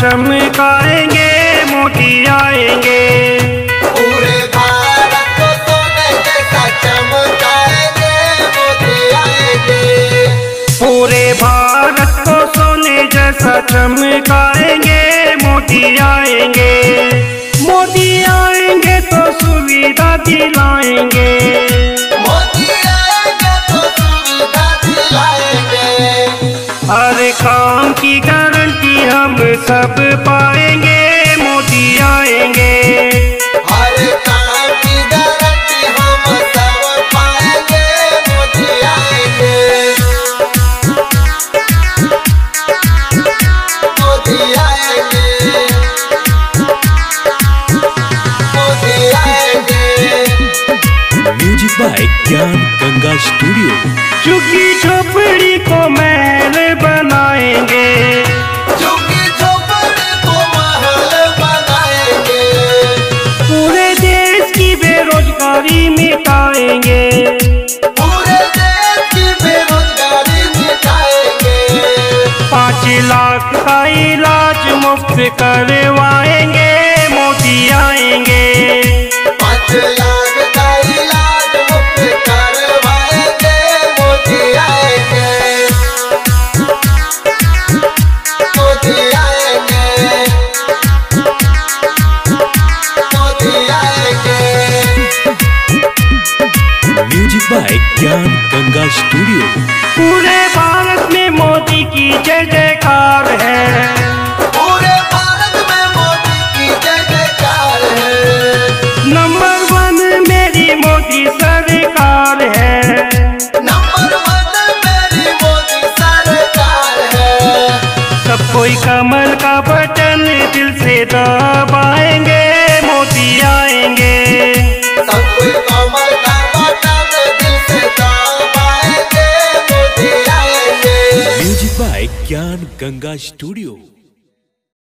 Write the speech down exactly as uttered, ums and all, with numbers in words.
चमकाएंगे, मोदी आएंगे। पूरे भारत को सोने जैसा चमकाएंगे, मोदी आएंगे। पूरे भारत को सोने जैसा चमकाएंगे, मोदी आएंगे। मोदी आएंगे तो सुविधा दिलाएंगे, मोदी आएंगे तो सुविधा दिलाएंगे। हर काम की गारंटी हम सब पाएंगे, मोदी आएंगे। हर काम की गारंटी हम सब पाएंगे, मोदी आएंगे। मोदी आएंगे, मोदी आएंगे। म्यूजिक बाय ज्ञान गंगा स्टूडियो। झुग्गी झोपड़ी को महल बनाएंगे, झुग्गी झोपड़ी को महल बनाएंगे। पूरे देश की बेरोजगारी मिटाएंगे, पूरे देश की बेरोजगारी मिटाएंगे। पाँच लाख का इलाज मुफ्त करवाएंगे, मोदी आएंगे। पाँच लाख का इलाज मुफ्त करवाएंगे, मोदी आएंगे। मोदी आएंगे, मोदी आएंगे। म्यूजिक बाय ज्ञान गंगा स्टूडियो। पूरे भारत में मोदी की जय जयकार है, पूरे भारत में मोदी की जय जयकार है। नंबर वन मेरी मोदी सरकार है। नंबर वन मेरी मोदी सरकार है। सब कोई कमल का बटन दिल से दबाएंगे, मोदी आएंगे। सब कोई कमल का बटन दिल से दबाएंगे, मोदी आएंगे। म्यूजिक बाय ज्ञान गंगा स्टूडियो।